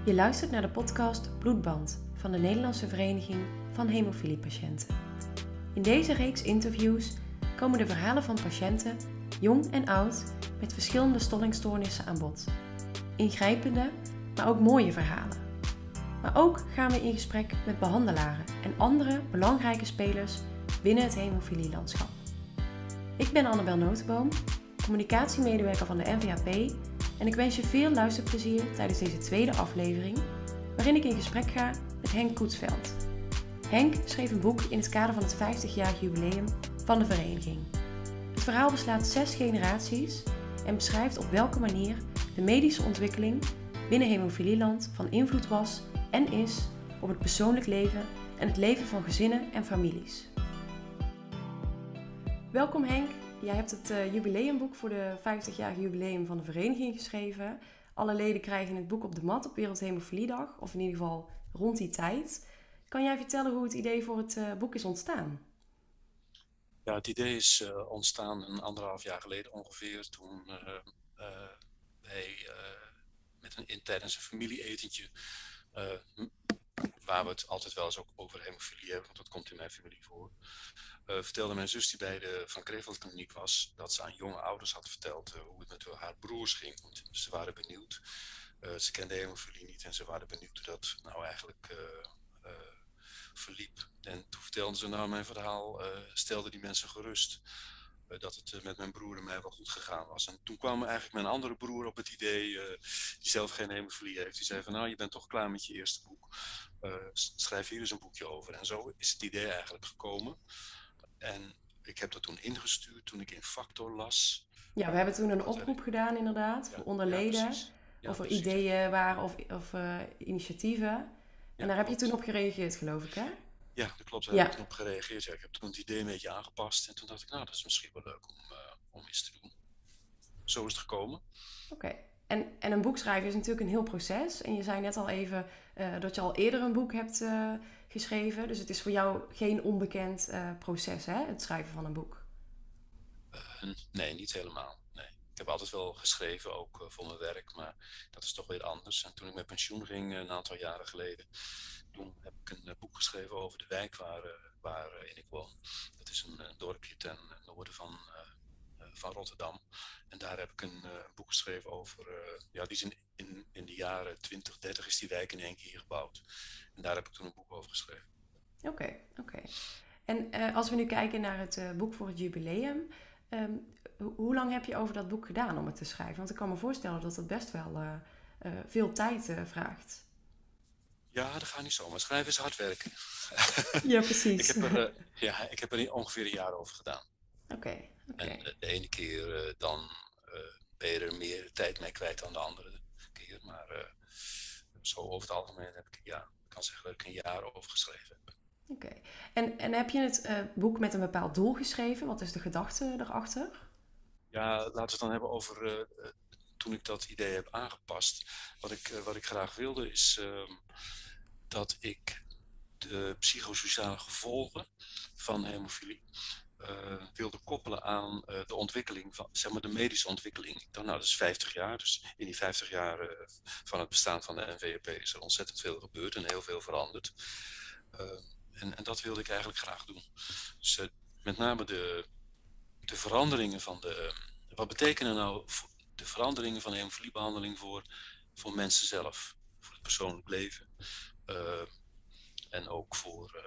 Je luistert naar de podcast Bloedband van de Nederlandse Vereniging van Hemofiliepatiënten. In deze reeks interviews komen de verhalen van patiënten, jong en oud, met verschillende stollingstoornissen aan bod. Ingrijpende, maar ook mooie verhalen. Maar ook gaan we in gesprek met behandelaren en andere belangrijke spelers binnen het hemofilielandschap. Ik ben Annabel Notenboom, communicatiemedewerker van de NVHP en ik wens je veel luisterplezier tijdens deze tweede aflevering, waarin ik in gesprek ga met Henk Koetsveld. Henk schreef een boek in het kader van het 50-jarig jubileum van de vereniging. Het verhaal beslaat 6 generaties en beschrijft op welke manier de medische ontwikkeling binnen hemofilieland van invloed was en is op het persoonlijk leven en het leven van gezinnen en families. Welkom Henk, jij hebt het jubileumboek voor de 50-jarig jubileum van de vereniging geschreven. Alle leden krijgen het boek op de mat op Wereldhemofiliedag, of in ieder geval rond die tijd. Kan jij vertellen hoe het idee voor het boek is ontstaan? Ja, het idee is ontstaan een 1,5 jaar geleden ongeveer, toen wij tijdens een familie-etentje, waar we het altijd wel eens ook over hemofilie hebben, want dat komt in mijn familie voor, vertelde mijn zus die bij de Van Kreveldkliniek was, dat ze aan jonge ouders had verteld hoe het met haar broers ging. Want ze waren benieuwd, ze kenden hemofilie niet en ze waren benieuwd hoe dat nou eigenlijk verliep. En toen vertelden ze nou mijn verhaal, stelde die mensen gerust dat het met mijn broer en mij wel goed gegaan was. En toen kwam eigenlijk mijn andere broer op het idee, die zelf geen hemofilie heeft. Die zei van nou, je bent toch klaar met je eerste boek. Schrijf hier eens een boekje over. En zo is het idee eigenlijk gekomen. En ik heb dat toen ingestuurd toen ik in Factor las. Ja, we hebben toen een oproep gedaan inderdaad, voor onder leden. Of er ideeën waren of initiatieven. En daar heb je toen op gereageerd, geloof ik, hè? Ja, dat klopt. Daar heb ik toen op gereageerd. Ja, ik heb toen het idee een beetje aangepast. En toen dacht ik, nou, dat is misschien wel leuk om eens te doen. Zo is het gekomen. Oké. En een boek schrijven is natuurlijk een heel proces. En je zei net al even dat je al eerder een boek hebt geschreven. Dus het is voor jou geen onbekend proces, hè? Het schrijven van een boek. Nee, niet helemaal. Nee. Ik heb altijd wel geschreven, ook voor mijn werk. Maar dat is toch weer anders. En toen ik met pensioen ging, een aantal jaren geleden, toen heb ik een boek geschreven over de wijk waarin ik woon. Dat is een dorpje ten noorden van Rotterdam. En daar heb ik een boek geschreven over, die is in de jaren 20, 30 is die wijk in één keer gebouwd. En daar heb ik toen een boek over geschreven. Oké. En als we nu kijken naar het boek voor het jubileum, hoe lang heb je over dat boek gedaan om het te schrijven? Want ik kan me voorstellen dat het best wel veel tijd vraagt. Ja, dat gaat niet zomaar. Schrijven is hard werken. Ja, precies. Ik heb er ongeveer een jaar over gedaan. Oké. En de ene keer dan ben je er meer tijd mee kwijt dan de andere keer. Maar zo over het algemeen heb ik kan zeggen dat ik een jaar over geschreven heb. Oké. En heb je het boek met een bepaald doel geschreven? Wat is de gedachte erachter? Ja, laten we het dan hebben over toen ik dat idee heb aangepast. Wat ik graag wilde is dat ik de psychosociale gevolgen van hemofilie wilde koppelen aan de ontwikkeling van, zeg maar, de medische ontwikkeling. Dat is 50 jaar. Dus in die 50 jaar van het bestaan van de NVHP is er ontzettend veel gebeurd en heel veel veranderd. En dat wilde ik eigenlijk graag doen. Dus met name de veranderingen van wat betekenen nou de veranderingen van de hemofiliebehandeling voor mensen zelf, voor het persoonlijk leven en ook voor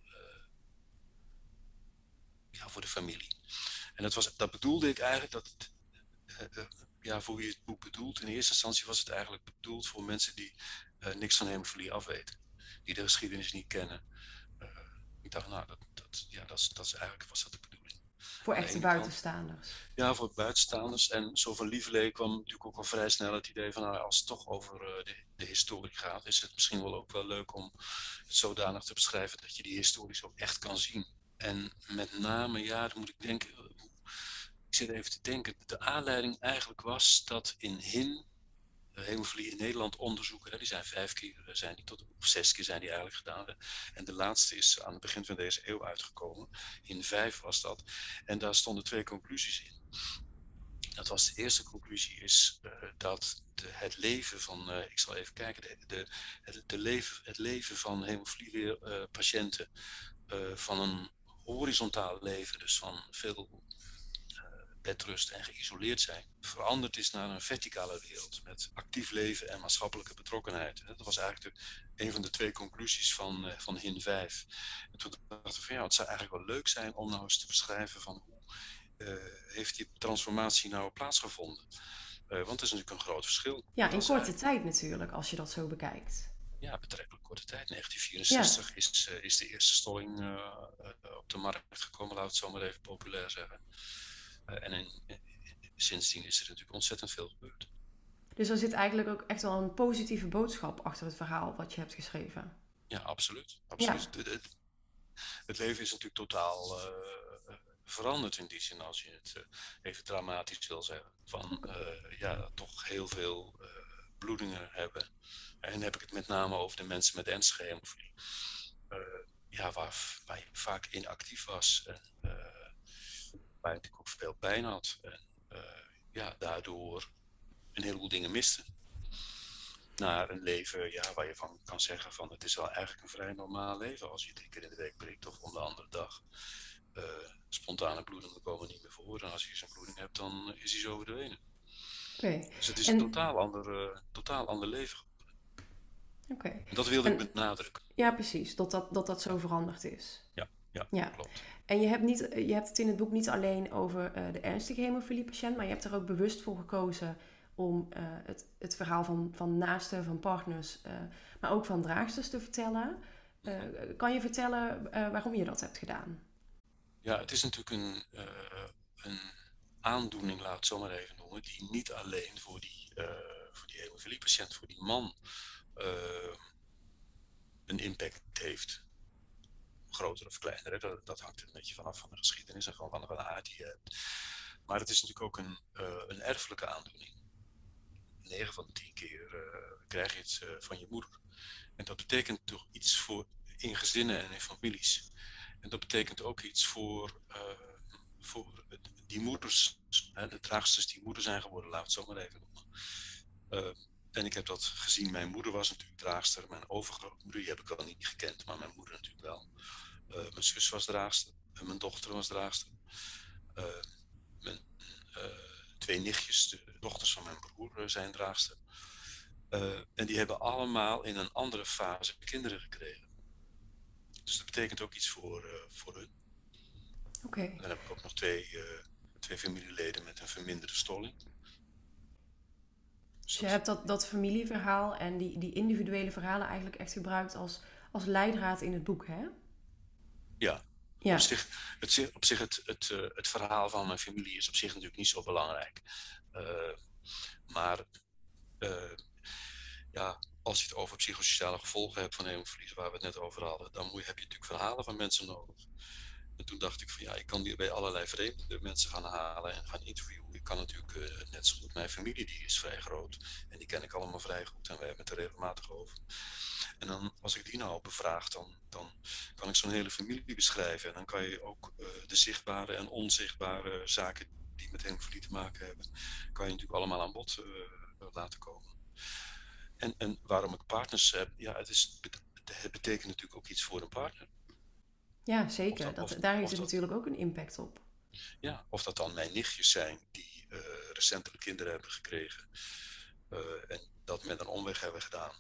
de familie. En dat bedoelde ik eigenlijk, voor wie het boek bedoelt. In eerste instantie was het eigenlijk bedoeld voor mensen die niks van hemofilie afweten. Die de geschiedenis niet kennen. Ik dacht, nou, dat is eigenlijk was dat de bedoeling. Voor echte buitenstaanders. Ja, voor buitenstaanders. En zo van Lieverlee kwam natuurlijk ook al vrij snel het idee van, nou, als het toch over de historie gaat, is het misschien wel ook wel leuk om het zodanig te beschrijven dat je die historie ook echt kan zien. En met name, dan moet ik denken, ik zit even te denken, de aanleiding eigenlijk was dat in HIN, hemofilie in Nederland onderzoeken, die zijn 5 keer, of 6 keer zijn die eigenlijk gedaan. En de laatste is aan het begin van deze eeuw uitgekomen. In 5 was dat. En daar stonden 2 conclusies in. dat was de eerste conclusie, is dat het leven van, ik zal even kijken, het leven van hemofilie patiënten van een horizontaal leven, dus van veel bedrust en geïsoleerd zijn, veranderd is naar een verticale wereld met actief leven en maatschappelijke betrokkenheid. Dat was eigenlijk een van de 2 conclusies van HIN 5. En toen dachten we van ja, het zou eigenlijk wel leuk zijn om nou eens te beschrijven van hoe heeft die transformatie nou plaatsgevonden. Want het is natuurlijk een groot verschil. Ja, in korte tijd natuurlijk, als je dat zo bekijkt. Ja, betrekkelijk korte tijd. 1964 is de eerste stolling op de markt gekomen, laat het zo maar even populair zeggen. En sindsdien is er natuurlijk ontzettend veel gebeurd. Dus er zit eigenlijk ook echt wel een positieve boodschap achter het verhaal wat je hebt geschreven. Ja, absoluut. Absoluut. Ja. Het leven is natuurlijk totaal veranderd in die zin, als je het even dramatisch wil zeggen. Van toch heel veel bloedingen hebben. En dan heb ik het met name over de mensen met ernstige hemofilie. Waar je vaak inactief was. En waar je natuurlijk ook veel pijn had. En daardoor een heleboel dingen miste. Naar een leven waar je van kan zeggen van het is wel eigenlijk een vrij normaal leven als je 3 keer in de week prikt of om de andere dag. Spontane bloedingen komen niet meer voor en als je zo'n bloeding hebt dan is die zo verdwenen. Okay. Dus het is een totaal ander leven. Okay. Dat wilde ik benadrukken. Ja, precies. Dat zo veranderd is. Ja, klopt. En je hebt het in het boek niet alleen over de ernstige hemofiliepatiënt, maar je hebt er ook bewust voor gekozen om het verhaal van naasten, van partners, maar ook van draagsters te vertellen. Kan je vertellen waarom je dat hebt gedaan? Ja, het is natuurlijk een aandoening, laat het zo maar even noemen, die niet alleen voor die hemofiliepatiënt, voor die man, een impact heeft. Groter of kleiner, dat hangt er een beetje vanaf van de geschiedenis en van de aard die je hebt. Maar het is natuurlijk ook een erfelijke aandoening. 9 van de 10 keer krijg je het van je moeder. En dat betekent toch iets in gezinnen en in families. En dat betekent ook iets voor die moeders, de draagsters die moeder zijn geworden, laat het zo maar even noemen. En ik heb dat gezien. Mijn moeder was natuurlijk draagster. Mijn overgrootmoeder, die heb ik al niet gekend, maar mijn moeder natuurlijk wel. Mijn zus was draagster. Mijn dochter was draagster. Mijn 2 nichtjes, de dochters van mijn broer, zijn draagster. En die hebben allemaal in een andere fase kinderen gekregen. Dus dat betekent ook iets voor hun. Okay. Dan heb ik ook nog twee familieleden met een verminderde stolling. Dus je hebt dat familieverhaal en die individuele verhalen eigenlijk echt gebruikt als leidraad in het boek, hè? Ja. Op zich het verhaal van mijn familie is op zich natuurlijk niet zo belangrijk. Maar als je het over psychosociale gevolgen hebt van hemofilie, waar we het net over hadden, dan heb je natuurlijk verhalen van mensen nodig. En toen dacht ik van ik kan die bij allerlei vreemde mensen gaan halen en gaan interviewen. Ik kan natuurlijk net zo goed mijn familie, die is vrij groot. En die ken ik allemaal vrij goed en wij hebben het er regelmatig over. En dan, als ik die nou bevraag, dan kan ik zo'n hele familie beschrijven. En dan kan je ook de zichtbare en onzichtbare zaken die met hemofilie te maken hebben, kan je natuurlijk allemaal aan bod laten komen. En waarom ik partners heb, het betekent natuurlijk ook iets voor een partner. Ja, zeker. Daar heeft het natuurlijk ook een impact op. Ja, of dat dan mijn nichtjes zijn die recentelijk kinderen hebben gekregen en dat met een omweg hebben gedaan.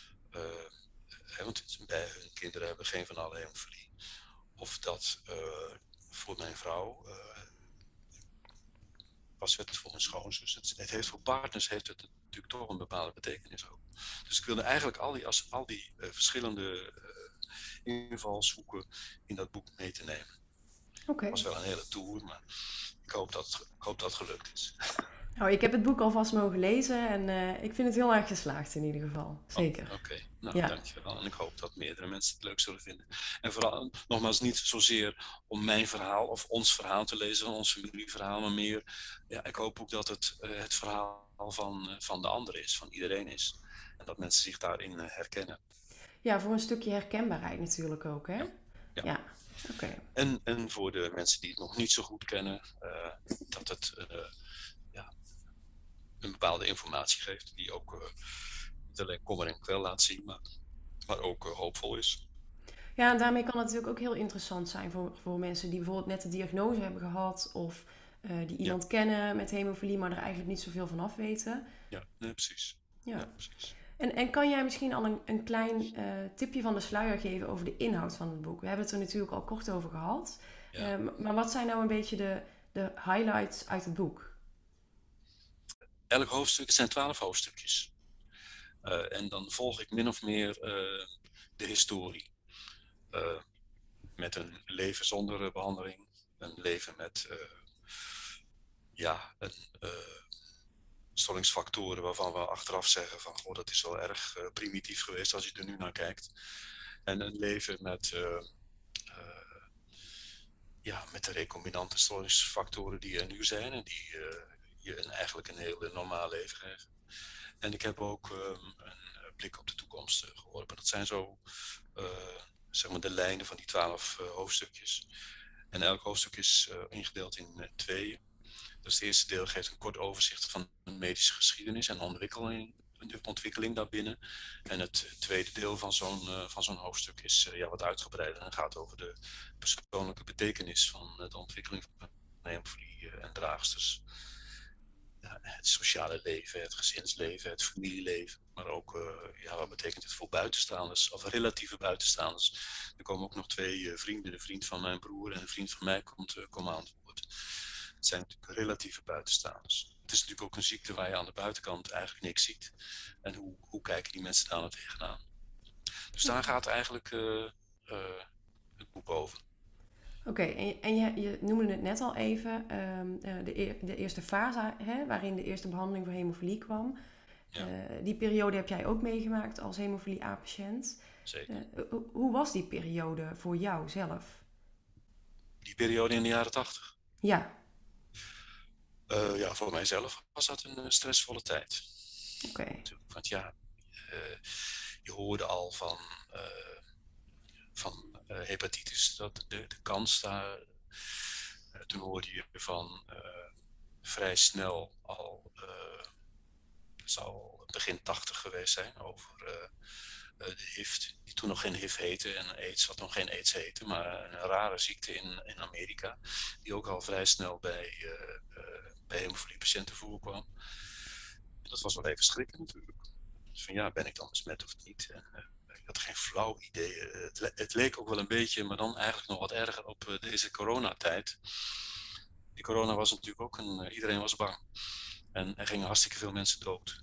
Want bij hun kinderen hebben geen van alle hemofilie. Of dat voor mijn vrouw was het voor mijn schoonzus. Het heeft voor partners heeft het natuurlijk toch een bepaalde betekenis ook. Dus ik wilde eigenlijk al die verschillende invalshoeken in dat boek mee te nemen. Okay. Het was wel een hele tour, maar ik hoop dat het gelukt is. Nou, ik heb het boek alvast mogen lezen en ik vind het heel erg geslaagd in ieder geval. Zeker. Oké. Nou, dankjewel. En ik hoop dat meerdere mensen het leuk zullen vinden. En vooral, nogmaals, niet zozeer om mijn verhaal of ons verhaal te lezen, ons familieverhaal, maar meer, ik hoop ook dat het verhaal van de ander is, van iedereen is. En dat mensen zich daarin herkennen. Ja, voor een stukje herkenbaarheid natuurlijk ook, hè? Ja. En voor de mensen die het nog niet zo goed kennen, dat het bepaalde informatie geeft, die ook niet alleen kommer en kwel laat zien, maar ook hoopvol is. Ja, en daarmee kan het natuurlijk ook heel interessant zijn voor mensen die bijvoorbeeld net de diagnose hebben gehad of die Ja, iemand kennen met hemofilie, maar er eigenlijk niet zoveel van af weten. ja, nee, precies. Ja, Ja. precies. En kan jij misschien al een klein tipje van de sluier geven over de inhoud van het boek? We hebben het er natuurlijk al kort over gehad. Ja. Maar wat zijn nou een beetje de highlights uit het boek? Elk hoofdstuk, het zijn 12 hoofdstukjes. En dan volg ik min of meer de historie. Met een leven zonder behandeling, een leven met stollingsfactoren waarvan we achteraf zeggen van goh, dat is wel erg primitief geweest als je er nu naar kijkt. En een leven met de recombinante stollingsfactoren die er nu zijn en die je eigenlijk een heel normaal leven geven. En ik heb ook een blik op de toekomst geworpen. Dat zijn zo zeg maar de lijnen van die 12 hoofdstukjes. En elk hoofdstuk is ingedeeld in tweeën. Dus het eerste deel geeft een kort overzicht van de medische geschiedenis en de ontwikkeling daarbinnen. En het tweede deel van zo'n hoofdstuk is wat uitgebreider en gaat over de persoonlijke betekenis van de ontwikkeling van hemofilie en draagsters. Het sociale leven, het gezinsleven, het familieleven. Maar ook, wat betekent het voor buitenstaanders, of relatieve buitenstaanders. Er komen ook nog 2 vrienden, de vriend van mijn broer en een vriend van mij komen aan het woord. Het zijn natuurlijk relatieve buitenstaanders. Het is natuurlijk ook een ziekte waar je aan de buitenkant eigenlijk niks ziet. En hoe kijken die mensen daar nou tegenaan? Dus daar gaat eigenlijk het boek over. Oké, en je noemde het net al even, de eerste fase, hè, waarin de eerste behandeling voor hemofilie kwam. Ja. Die periode heb jij ook meegemaakt als hemofilie A-patiënt. Zeker. Hoe was die periode voor jou zelf? Die periode in de jaren 80. Ja, Voor mijzelf was dat een stressvolle tijd. oké. Want je hoorde al van hepatitis, dat de kans daar. Toen hoorde je van vrij snel al, het zou begin 80 geweest zijn, over de HIV, die toen nog geen HIV heette, en AIDS, wat nog geen AIDS heette, maar een rare ziekte in Amerika, die ook al vrij snel bij hemofiliepatiënten voorkwam. En dat was wel even schrikken natuurlijk. Dus van ben ik dan besmet of niet? En, ik had geen flauw idee. Het leek ook wel een beetje, maar dan eigenlijk nog wat erger op deze coronatijd. Die corona was natuurlijk ook iedereen was bang. En er gingen hartstikke veel mensen dood.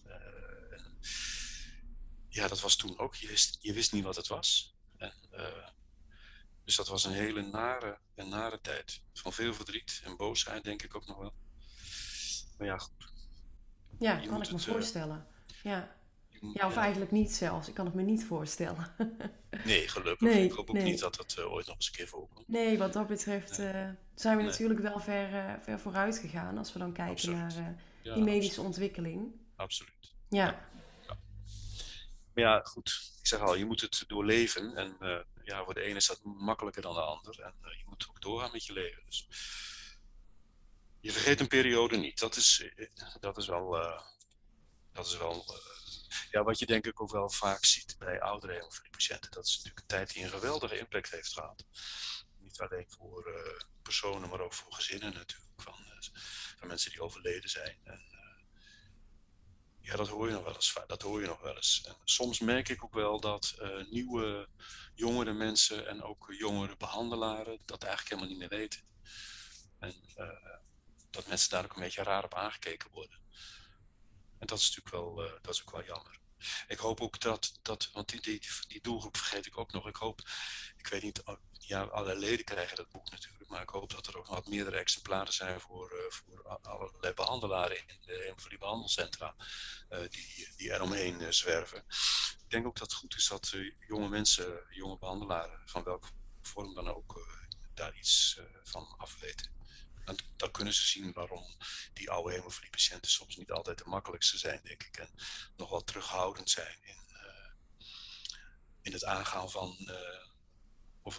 Dat was toen ook. Je wist niet wat het was. Dus dat was een hele nare tijd. Van veel verdriet en boosheid, denk ik ook nog wel. Maar ja, goed. Ja, kan ik me voorstellen. Ja. Ja, of eigenlijk niet zelfs. Ik kan het me niet voorstellen. Nee, gelukkig. Nee, Ik hoop ook nee. niet dat het ooit nog eens een keer voorkomt. Nee, wat dat betreft zijn we Nee. natuurlijk wel ver vooruit gegaan als we dan kijken naar die medische ontwikkeling. Absoluut. Ja. Maar ja, goed. Ik zeg al, je moet het doorleven. En voor de ene is dat makkelijker dan de ander. En je moet ook doorgaan met je leven. Dus je vergeet een periode niet. Dat is wel wat je denk ik ook wel vaak ziet bij oudere hemofiliepatiënten. Dat is natuurlijk een tijd die een geweldige impact heeft gehad. Niet alleen voor personen, maar ook voor gezinnen natuurlijk. Van mensen die overleden zijn. En, dat hoor je nog wel eens. En soms merk ik ook wel dat nieuwe, jongere mensen en ook jongere behandelaren dat eigenlijk helemaal niet meer weten. En dat mensen daar ook een beetje raar op aangekeken worden. En dat is natuurlijk wel, dat is ook wel jammer. Ik hoop ook want die doelgroep vergeet ik ook nog. Ik weet niet, alle leden krijgen dat boek natuurlijk, maar ik hoop dat er ook nog wat meerdere exemplaren zijn voor allerlei behandelaren in de hemofiliebehandelcentra die eromheen zwerven. Ik denk ook dat het goed is dat jonge mensen, jonge behandelaren, van welke vorm dan ook, daar iets van afweten. En dan kunnen ze zien waarom die oude hemofiliepatiënten soms niet altijd de makkelijkste zijn, denk ik. En nog wel terughoudend zijn in het aangaan van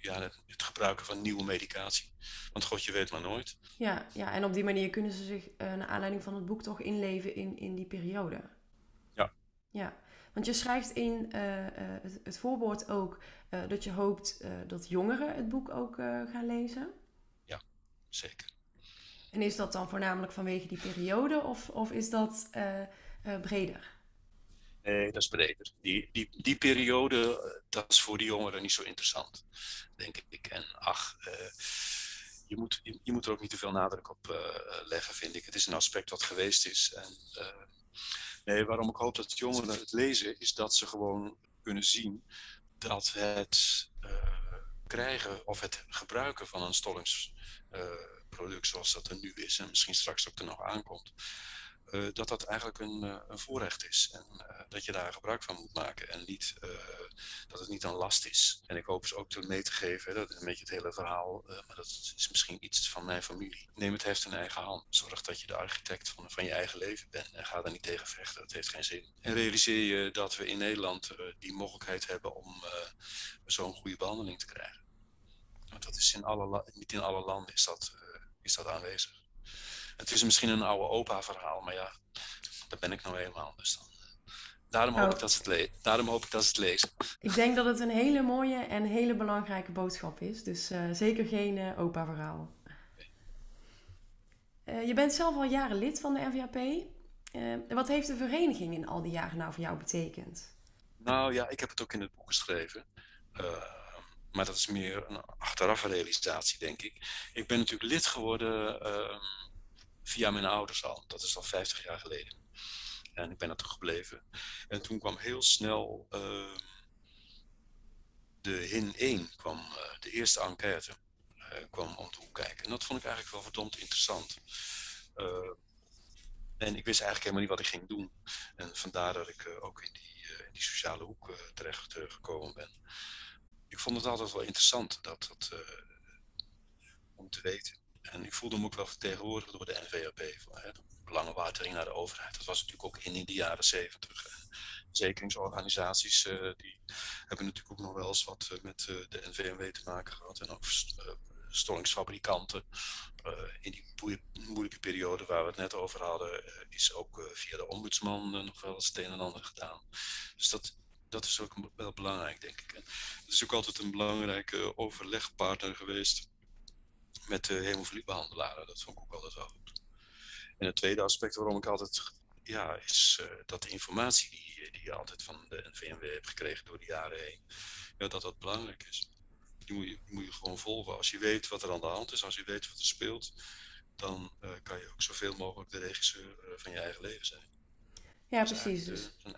het gebruiken van nieuwe medicatie. Want god, je weet maar nooit. Ja, ja, en op die manier kunnen ze zich naar aanleiding van het boek toch inleven in die periode. Ja, Ja, want je schrijft in het voorwoord ook dat je hoopt dat jongeren het boek ook gaan lezen. ja, zeker. En is dat dan voornamelijk vanwege die periode of is dat breder? Nee, dat is breder. Die periode, dat is voor die jongeren niet zo interessant, denk ik. En je moet er ook niet te veel nadruk op leggen, vind ik. Het is een aspect wat geweest is. En, nee, waarom ik hoop dat jongeren het lezen, is dat ze gewoon kunnen zien dat het krijgen of het gebruiken van een stollingsproduct zoals dat er nu is, en misschien straks ook er nog aankomt, dat dat eigenlijk een voorrecht is. En dat je daar gebruik van moet maken en niet, dat het niet een last is. En ik hoop ze ook mee te geven, hè, dat is een beetje het hele verhaal, maar dat is misschien iets van mijn familie. Neem het heft in eigen hand. Zorg dat je de architect van je eigen leven bent en ga daar niet tegen vechten. Dat heeft geen zin. En realiseer je dat we in Nederland die mogelijkheid hebben om zo'n goede behandeling te krijgen. Want dat is niet in alle landen is dat aanwezig. Het is misschien een oude opa-verhaal, maar ja, dat ben ik nou eenmaal. Dus dan. Daarom hoop Nou, ik dat ze het lezen. ik denk dat het een hele mooie en hele belangrijke boodschap is. Dus zeker geen opa-verhaal. Je bent zelf al jaren lid van de NVAP. Wat heeft de vereniging in al die jaren nou voor jou betekend? Nou ja, ik heb het ook in het boek geschreven. Maar dat is meer een achteraf realisatie, denk ik. Ik ben natuurlijk lid geworden via mijn ouders al. Dat is al 50 jaar geleden. En ik ben er toen gebleven. En toen kwam heel snel de HIN 1, de eerste enquête, kwam om de hoek kijken. En dat vond ik eigenlijk wel verdomd interessant. En ik wist eigenlijk helemaal niet wat ik ging doen. En vandaar dat ik ook in die sociale hoek terecht gekomen ben. Ik vond het altijd wel interessant om te weten. En ik voelde me ook wel vertegenwoordigd door de NVAP. De belangenwaardiging naar de overheid. Dat was natuurlijk ook in de jaren 70. Verzekeringen,organisaties die hebben natuurlijk ook nog wel eens wat met de NVMW te maken gehad. En ook stollingsfabrikanten. In die moeilijke periode waar we het net over hadden, is ook via de ombudsman nog wel eens het een en ander gedaan. Dus dat is ook wel belangrijk, denk ik. En het is ook altijd een belangrijke overlegpartner geweest met de hemofiliebehandelaren. Dat vond ik ook altijd wel goed. En het tweede aspect waarom ik altijd, is dat de informatie die je altijd van de NVMW hebt gekregen door de jaren heen, dat belangrijk is. Die moet je gewoon volgen. Als je weet wat er aan de hand is, als je weet wat er speelt, dan kan je ook zoveel mogelijk de regisseur van je eigen leven zijn. Ja, precies.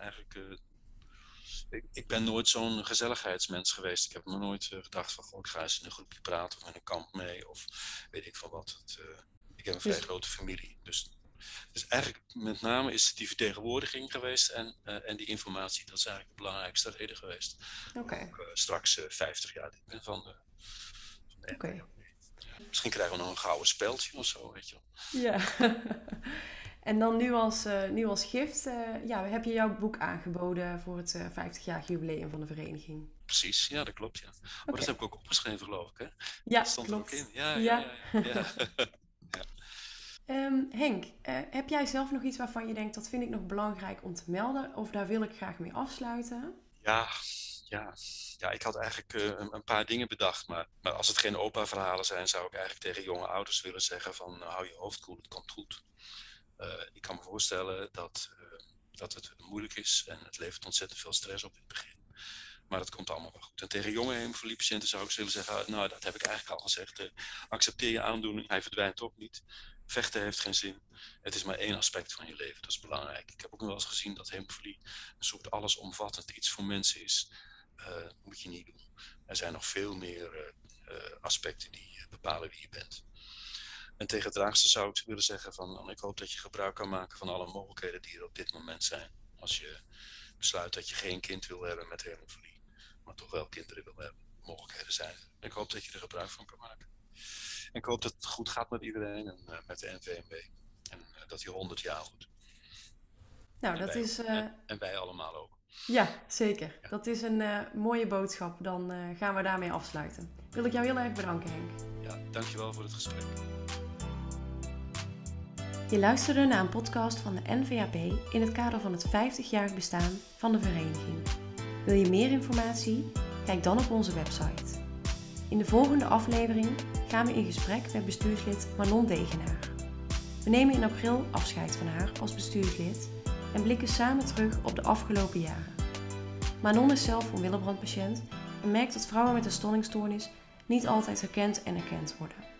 Ik ben nooit zo'n gezelligheidsmens geweest. Ik heb me nooit gedacht van, ik ga eens in een groepje praten of in een kamp mee of weet ik van wat. Ik heb een vrij grote familie. Dus eigenlijk met name is het die vertegenwoordiging geweest en die informatie. Dat is eigenlijk de belangrijkste reden geweest. Oké. Ook straks 50 jaar lid ben van de Oké. Misschien krijgen we nog een gouden speldje of zo, weet je wel. Ja. En dan nu als gift heb je jouw boek aangeboden voor het 50-jarig jubileum van de vereniging. Precies, ja, dat klopt, ja. Maar dat heb ik ook opgeschreven, geloof ik, hè? Ja, Dat stond klopt. er ook in. Ja. Ja. Henk, heb jij zelf nog iets waarvan je denkt dat vind ik nog belangrijk om te melden of daar wil ik graag mee afsluiten? Ja, ik had eigenlijk een paar dingen bedacht, maar als het geen opa-verhalen zijn, zou ik eigenlijk tegen jonge ouders willen zeggen van hou je hoofd koel, het komt goed. Ik kan me voorstellen dat het moeilijk is en het levert ontzettend veel stress op in het begin. Maar dat komt allemaal wel goed. En tegen jonge hemofiliepatiënten zou ik willen zeggen, nou dat heb ik eigenlijk al gezegd. Accepteer je aandoening, hij verdwijnt ook niet. Vechten heeft geen zin. Het is maar één aspect van je leven, dat is belangrijk. Ik heb ook nog wel eens gezien dat hemofilie een soort allesomvattend iets voor mensen is. Moet je niet doen. Er zijn nog veel meer aspecten die bepalen wie je bent. En tegen het draagste zou ik willen zeggen van, ik hoop dat je gebruik kan maken van alle mogelijkheden die er op dit moment zijn. Als je besluit dat je geen kind wil hebben met hemofilie, maar toch wel kinderen wil hebben. Mogelijkheden zijn. Ik hoop dat je er gebruik van kan maken. En ik hoop dat het goed gaat met iedereen en met de NVMW. En dat die 100 jaar goed. Nou, dat is... En wij allemaal ook. Ja, zeker. Dat is een mooie boodschap. Dan gaan we daarmee afsluiten. Wil ik jou heel erg bedanken, Henk. Ja, dankjewel voor het gesprek. Je luisterde naar een podcast van de NVAP in het kader van het 50-jarig bestaan van de vereniging. Wil je meer informatie? Kijk dan op onze website. In de volgende aflevering gaan we in gesprek met bestuurslid Manon Degenaar. We nemen in april afscheid van haar als bestuurslid en blikken samen terug op de afgelopen jaren. Manon is zelf een Willebrand-patiënt en merkt dat vrouwen met een stoornisstoornis niet altijd herkend en erkend worden.